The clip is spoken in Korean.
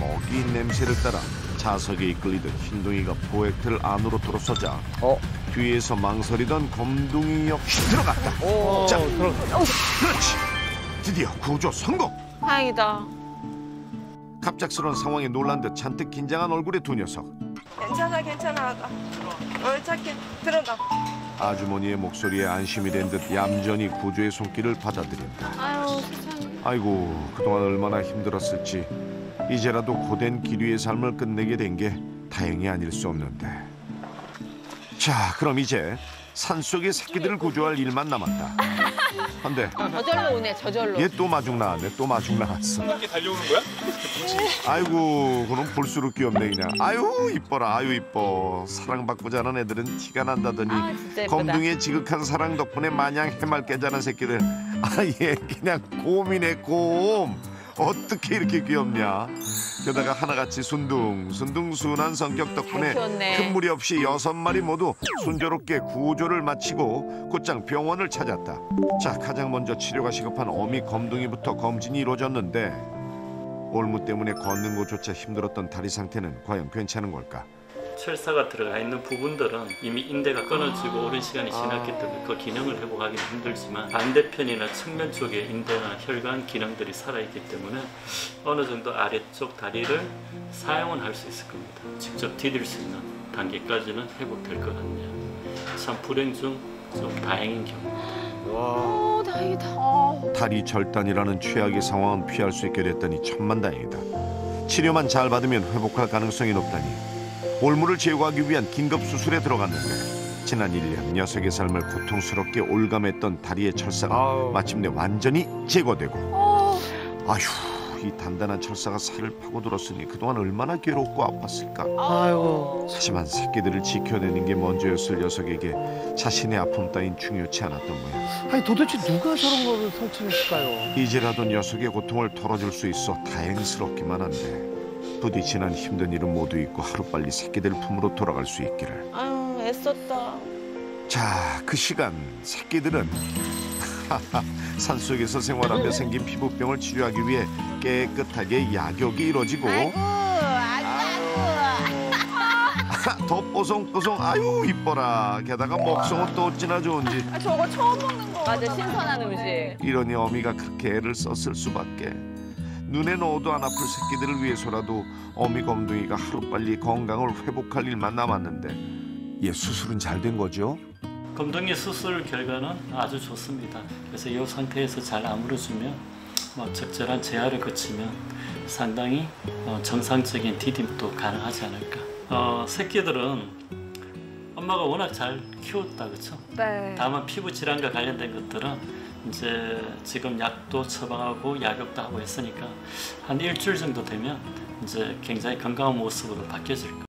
먹이 냄새를 따라 자석에 이끌리던 흰둥이가 프로젝트를 안으로 들어서자 뒤에서 망설이던 검둥이 역시 들어갔다. 자, 그렇지. 드디어 구조 성공. 다행이다. 갑작스러운 상황에 놀란 듯 잔뜩 긴장한 얼굴의 두 녀석. 괜찮아, 괜찮아. 착해. 들어가. 아주머니의 목소리에 안심이 된 듯 얌전히 구조의 손길을 받아들인다. 아유, 세상에. 아이고, 그동안 얼마나 힘들었을지. 이제라도 고된 기류의 삶을 끝내게 된 게 다행이 아닐 수 없는데. 자, 그럼 이제 산속의 새끼들을 구조할 일만 남았다. 근데 저절로 오네, 저절로. 얘 또 마중 나왔네. 또 마중 나왔어. 이렇게 달려오는 거야? 아이고, 그럼 볼수록 귀엽네 그냥. 아유 이뻐라. 아유 이뻐. 사랑받고 자란 애들은 티가 난다더니 아, 진짜 예쁘다. 검둥이의 지극한 사랑 덕분에 마냥 해맑게 자란 새끼들. 아예 그냥 곰이네 곰. 어떻게 이렇게 귀엽냐. 게다가 하나같이 순둥순한 성격 덕분에 키웠네. 큰 무리 없이 6마리 모두 순조롭게 구조를 마치고 곧장 병원을 찾았다. 자, 가장 먼저 치료가 시급한 어미 검둥이부터 검진이 이루어졌는데 올무 때문에 걷는 것조차 힘들었던 다리 상태는 과연 괜찮은 걸까? 철사가 들어가 있는 부분들은 이미 인대가 끊어지고 오랜 시간이 지났기 때문에 그 기능을 회복하기는 힘들지만 반대편이나 측면 쪽에 인대나 혈관 기능들이 살아있기 때문에 어느 정도 아래쪽 다리를 사용은 할 수 있을 겁니다. 직접 디딜 수 있는 단계까지는 회복될 것 같네요. 참 불행 중 좀 다행인 경우. 다행이다. 다리 절단이라는 최악의 상황은 피할 수 있게 됐다니 천만다행이다. 치료만 잘 받으면 회복할 가능성이 높다니 올무를 제거하기 위한 긴급 수술에 들어갔는데 지난 1년 녀석의 삶을 고통스럽게 올감했던 다리의 철사가 마침내 완전히 제거되고 아휴, 이 단단한 철사가 살을 파고들었으니 그동안 얼마나 괴롭고 아팠을까. 아이고. 하지만 새끼들을 지켜내는 게 먼저였을 녀석에게 자신의 아픔 따윈 중요치 않았던 모양. 아니 도대체 누가 저런 거를 설치했을까요? 이제라도 녀석의 고통을 덜어줄 수 있어 다행스럽기만 한데 부디 지난 힘든 일은 모두 잊고 하루빨리 새끼들 품으로 돌아갈 수 있기를. 아유, 애썼다. 자, 그 시간 새끼들은 산속에서 생활하며 생긴 피부병을 치료하기 위해 깨끗하게 약욕이 이루어지고 더 뽀송뽀송. 아유 이뻐라. 게다가 먹성은 또 어찌나 좋은지. 저거 처음 먹는 거. 맞아, 신선한 음식. 이러니 어미가 그렇게 애를 썼을 수밖에. 눈에 넣어도 안 아플 새끼들을 위해서라도 어미 검둥이가 하루빨리 건강을 회복할 일만 남았는데 얘 수술은 잘 된 거죠? 검둥이 수술 결과는 아주 좋습니다. 그래서 이 상태에서 잘 아물어주면 적절한 재활을 거치면 상당히 정상적인 디딤도 가능하지 않을까. 새끼들은 엄마가 워낙 잘 키웠다, 그렇죠? 네. 다만 피부 질환과 관련된 것들은 이제 지금 약도 처방하고 약욕도 하고 했으니까 한 일주일 정도 되면 이제 굉장히 건강한 모습으로 바뀌어질 거예요.